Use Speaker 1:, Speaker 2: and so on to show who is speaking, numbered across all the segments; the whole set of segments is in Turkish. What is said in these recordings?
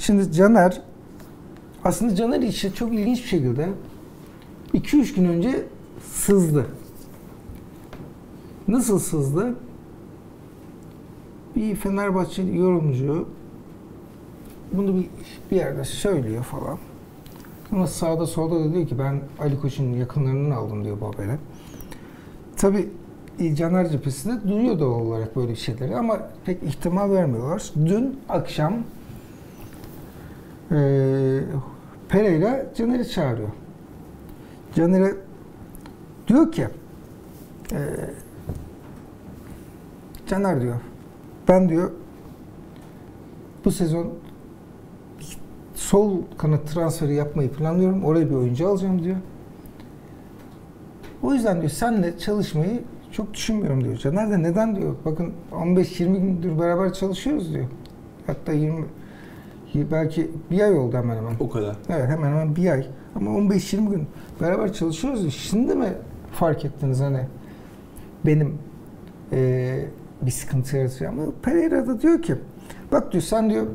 Speaker 1: Şimdi Caner, aslında Caner işi çok ilginç bir şekilde 2-3 gün önce sızdı. Nasıl sızdı? Bir Fenerbahçe yorumcu bunu bir yerde söylüyor falan. Ama sağda solda da diyor ki ben Ali Koç'un yakınlarından aldım diyor bu haberi. Tabii Caner cephesi de duyuyor doğal olarak böyle şeyleri ama pek ihtimal vermiyorlar. Dün akşam Pereira Caner'i çağırıyor. Caner'e diyor ki Caner diyor ben diyor bu sezon sol kanat transferi yapmayı planlıyorum. Oraya bir oyuncu alacağım diyor. O yüzden diyor senle çalışmayı çok düşünmüyorum diyor. Caner de neden diyor. Bakın 15-20 gündür beraber çalışıyoruz diyor. Hatta 20 belki bir ay oldu hemen hemen.
Speaker 2: O kadar.
Speaker 1: Evet hemen hemen bir ay. Ama 15-20 gün beraber çalışıyoruz diyor. Şimdi mi fark ettiniz hani benim bir sıkıntı yaratıyor. Ama Pereira da diyor ki bak diyor sen diyor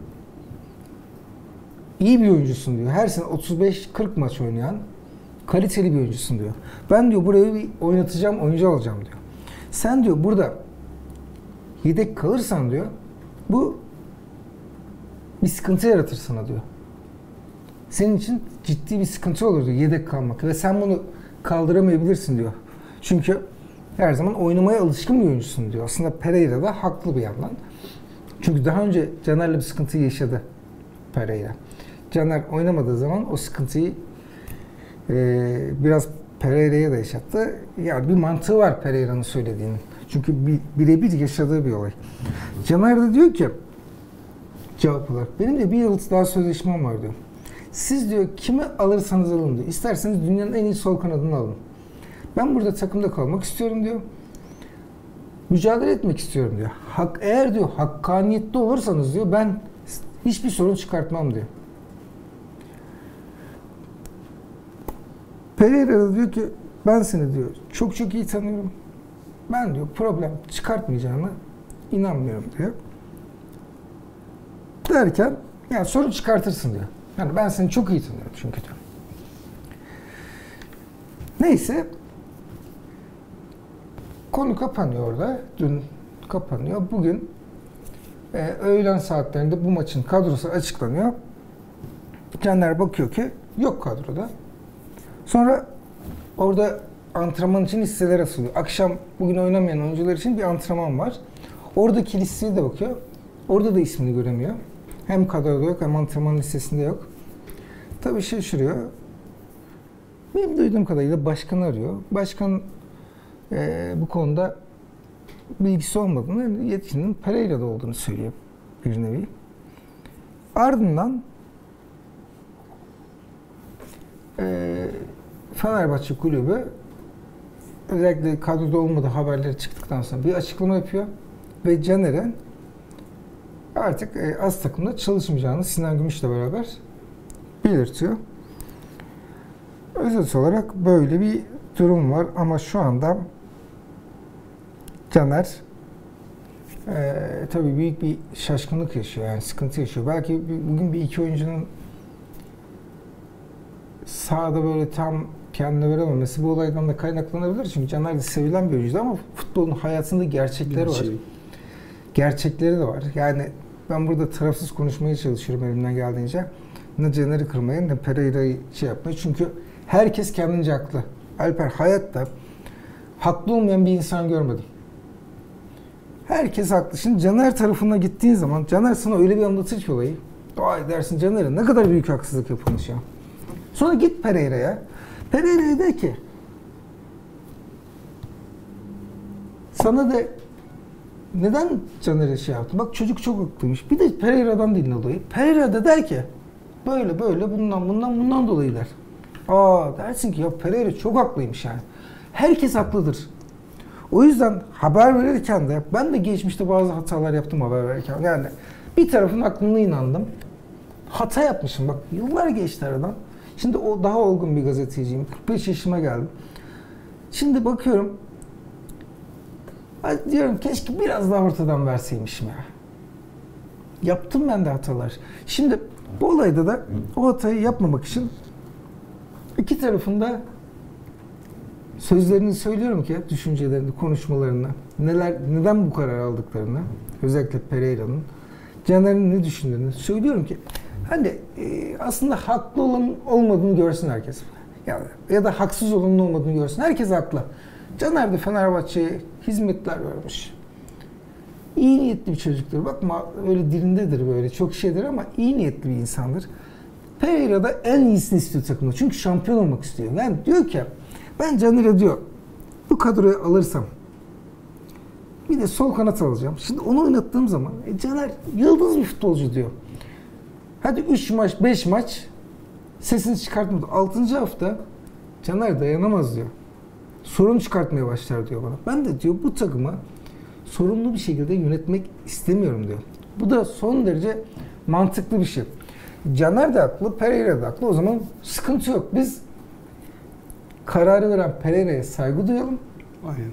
Speaker 1: iyi bir oyuncusun diyor. Her sene 35-40 maç oynayan kaliteli bir oyuncusun diyor. Ben diyor buraya bir oynatacağım, oyuncu alacağım diyor. Sen diyor burada yedek kalırsan diyor bu bir sıkıntı yaratır sana diyor. Senin için ciddi bir sıkıntı olur diyor yedek kalmak ve sen bunu kaldıramayabilirsin diyor. Çünkü her zaman oynamaya alışkın bir oyuncusun diyor. Aslında Pereira da haklı bir yandan. Çünkü daha önce Caner'le bir sıkıntı yaşadı Pereira. Caner oynamadığı zaman o sıkıntıyı biraz Pereira'ya da yaşattı. Yani bir mantığı var Pereira'nın söylediğinin. Çünkü birebir yaşadığı bir olay. Caner de diyor ki cevap olarak benim de bir yıl daha sözleşmem var diyor. Siz diyor kimi alırsanız alın diyor. İsterseniz dünyanın en iyi sol kanadını alın. Ben burada takımda kalmak istiyorum diyor. Mücadele etmek istiyorum diyor. Eğer diyor hakkaniyetli olursanız diyor ben hiçbir sorun çıkartmam diyor. Pereira da diyor ki ben seni diyor çok çok iyi tanıyorum. Ben diyor problem çıkartmayacağına inanmıyorum diyor. Derken yani sorun çıkartırsın diyor. Yani ben seni çok iyi tanıyorum çünkü diyor. Neyse konu kapanıyor orada. Dün kapanıyor. Bugün öğlen saatlerinde bu maçın kadrosu açıklanıyor. Caner bakıyor ki yok kadroda. Sonra orada antrenman için listeler asılıyor. Akşam bugün oynamayan oyuncular için bir antrenman var. Oradaki listeye de bakıyor. Orada da ismini göremiyor. Hem kadroda yok hem antrenman listesinde yok. Tabii şaşırıyor. Benim duyduğum kadarıyla başkanı arıyor. Başkan bu konuda bilgisi olmadığını, yetkinin Pereira'da olduğunu söylüyor bir nevi. Ardından Fenerbahçe kulübü özellikle kadroda olmadığı haberleri çıktıktan sonra bir açıklama yapıyor ve Caner'in artık az takımda çalışmayacağını Sinan Gümüş'le beraber belirtiyor. Özet olarak böyle bir durum var ama şu anda Caner tabii büyük bir şaşkınlık yaşıyor yani sıkıntı yaşıyor. Belki bugün bir iki oyuncunun sahada böyle tam kendine verememesi bu olaydan da kaynaklanabilir. Çünkü Caner de sevilen bir oyuncu ama futbolun hayatında gerçekleri var. Gerçekleri de var. Yani ben burada tarafsız konuşmaya çalışıyorum elimden geldiğince. Ne Caner'i kırmayın ne Pereira'yı yapmayın. Çünkü herkes kendince haklı. Alper hayatta haklı olmayan bir insan görmedim. Herkes haklı. Şimdi Caner tarafına gittiğin zaman Caner sana öyle bir anlatır ki olayı. Vay dersin Caner'e ne kadar büyük haksızlık yapılmış ya. Sonra git Pereira'ya. Pereira'ya de ki sana de neden Caner'e şey yaptı? Bak çocuk çok haklıymış. Bir de Pereira'dan dinle olayı. Pereira da der ki böyle bundan dolayı der. Dersin ki ya Pereira çok haklıymış yani. Herkes haklıdır. O yüzden haber verirken de ben de geçmişte bazı hatalar yaptım haber verirken. Yani bir tarafın aklına inandım. Hata yapmışım. Bak yıllar geçti aradan. Şimdi o daha olgun bir gazeteciyim. 45 yaşıma geldim. Şimdi bakıyorum. Diyorum keşke biraz daha ortadan verseymişim ya. Yaptım ben de hatalar. Şimdi bu olayda da o hatayı yapmamak için iki tarafında sözlerini söylüyorum ki, düşüncelerini, konuşmalarını, neden bu karar aldıklarını, özellikle Pereira'nın, Caner'in ne düşündüğünü söylüyorum ki hani aslında haklı olan olmadığını görsün herkes. Ya da haksız olanın olmadığını görsün. Herkes haklı. Caner de Fenerbahçe'ye hizmetler vermiş. İyi niyetli bir çocuktur. Bakma öyle dilindedir böyle çok şeydir ama iyi niyetli bir insandır. Pereira da en iyisini istiyor takımda. Çünkü şampiyon olmak istiyor. Yani diyor ki ben Caner'e diyor bu kadroyu alırsam bir de sol kanat alacağım. Şimdi onu oynattığım zaman Caner yıldız bir futbolcu diyor. Hadi 3 maç 5 maç sesini çıkartmadı. 6. hafta Caner dayanamaz diyor. Sorun çıkartmaya başlar diyor bana. Ben de diyor bu takımı sorumlu bir şekilde yönetmek istemiyorum diyor. Bu da son derece mantıklı bir şey. Caner de haklı, Pereira da haklı. O zaman sıkıntı yok. Biz kararı veren Pereira'ya saygı duyalım.
Speaker 2: Aynen.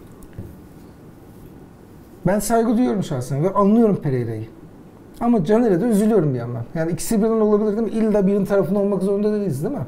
Speaker 1: Ben saygı duyuyorum şahsen ve anlıyorum Pereira'yı. Ama Caner'e de üzülüyorum bir yandan. Yani ikisi birden olabilir değil mi? İlla birinin tarafında olmak zorunda değiliz değil mi?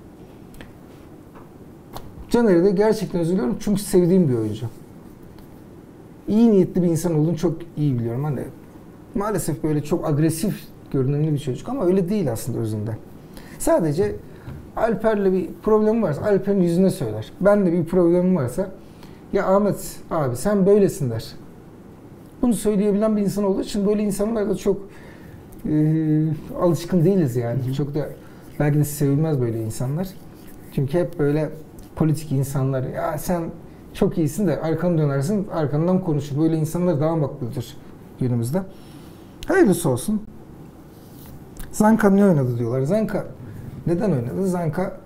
Speaker 1: Caner'e de gerçekten üzülüyorum çünkü sevdiğim bir oyuncu. İyi niyetli bir insan olduğunu çok iyi biliyorum. Hani maalesef böyle çok agresif görünümlü bir çocuk ama öyle değil aslında özünde. Sadece Alper'le bir problemi varsa Alper'in yüzüne söyler. Ben de bir problemim varsa ya Ahmet abi sen böylesin der. Bunu söyleyebilen bir insan olduğu için böyle insanlar da çok alışkın değiliz yani. Hı hı. Çok da belki de sevilmez böyle insanlar. Çünkü hep böyle politik insanlar ya sen çok iyisin de arkanı dönersin arkandan konuşur. Böyle insanlar daha makbuldür günümüzde. Hayırlısı olsun. Zanka ne oynadı diyorlar. Zanka neden oynadı? Zanka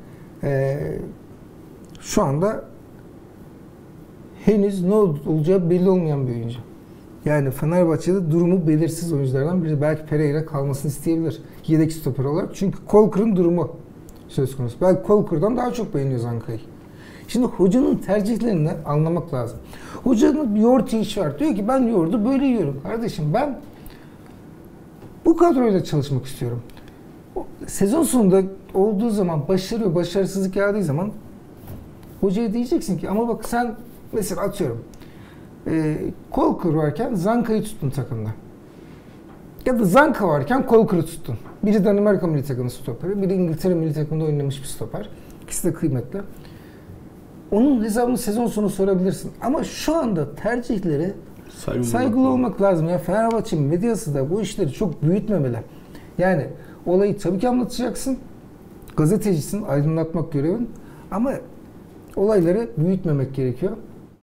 Speaker 1: şu anda henüz ne olacağı belli olmayan bir oyuncu. Yani Fenerbahçe'de durumu belirsiz oyunculardan biri. Belki Pereira kalmasını isteyebilir. Yedek stoper olarak. Çünkü Kolkır'ın durumu söz konusu. Belki Kolkır'dan daha çok beğeniyor Zanka'yı. Şimdi hocanın tercihlerini anlamak lazım. Hocanın bir yoğurt işi var. Diyor ki ben yoğurdu böyle yiyorum. Kardeşim ben bu kadroyla çalışmak istiyorum. Sezon sonunda olduğu zaman başarı ve başarısızlık geldiği zaman hocaya diyeceksin ki ama bak sen mesela atıyorum Kolkır varken Zanka'yı tuttun takımda. Ya da Zanka varken Kolkır'ı tuttun. Biri Danimarka milli takımı stoperi, biri İngiltere milli takımında oynamış bir stoper. İkisi de kıymetli. Onun hesabını sezon sonu sorabilirsin. Ama şu anda tercihleri saygılı olmak lazım. Ya Fenerbahçe medyası da bu işleri çok büyütmemeli. Yani olayı tabii ki anlatacaksın. Gazetecisin, aydınlatmak görevin. Ama olayları büyütmemek gerekiyor.